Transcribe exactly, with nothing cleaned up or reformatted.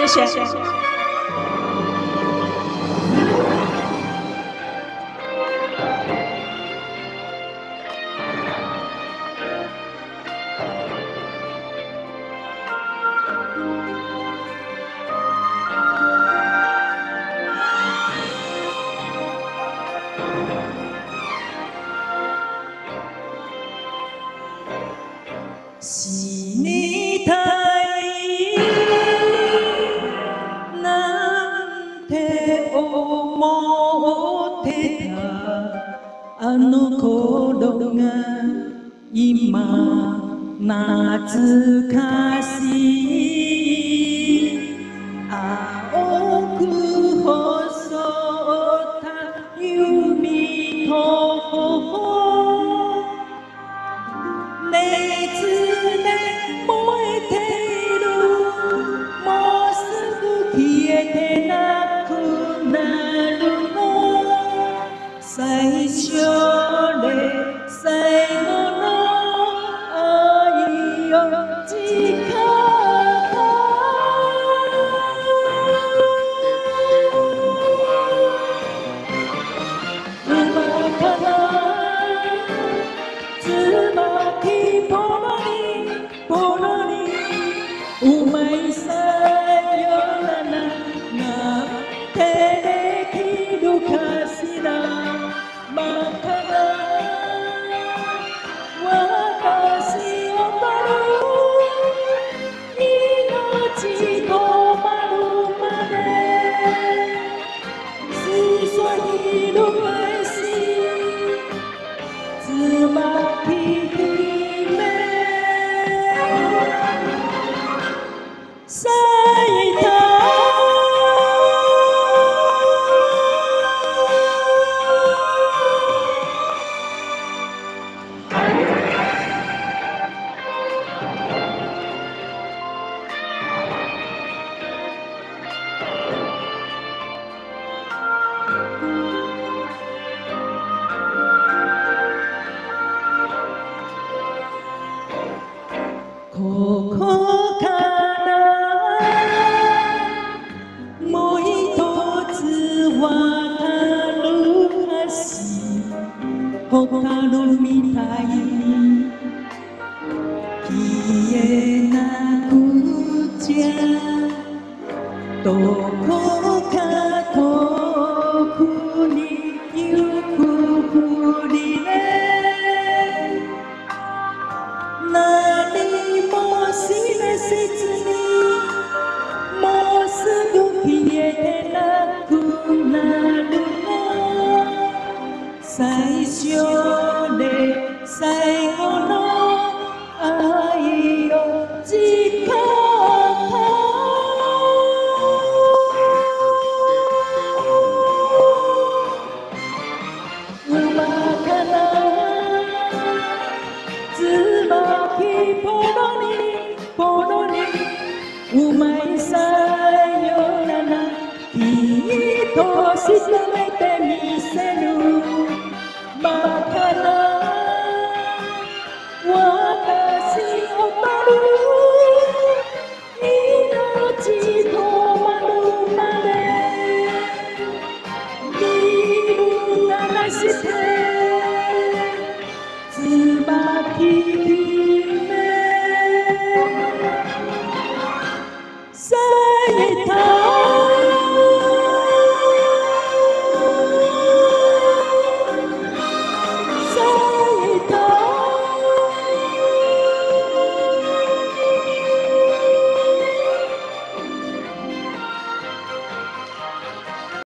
谢。是你太なんて思ってたあの頃が今懐かしい青く細った弓と頬熱で燃えているもうすぐ消えてなくなるの最初で最後の愛を誓った馬から椿ポロリポロリうまいさよならなんてできるかしらバカな私を取る命止まるまで注ぎる返し椿姫咲いたここからもう一つ渡る橋蛍みたいに消えなくちゃどこか遠くに行くふりで何も知らせずにもうすぐ消えてなくなるの最初で最後の愛を誓った馬から椿ポロリポロリうまいさよならきっと沈めてみせるバカな私を取る命止まるまでビール鳴らして椿姫咲いた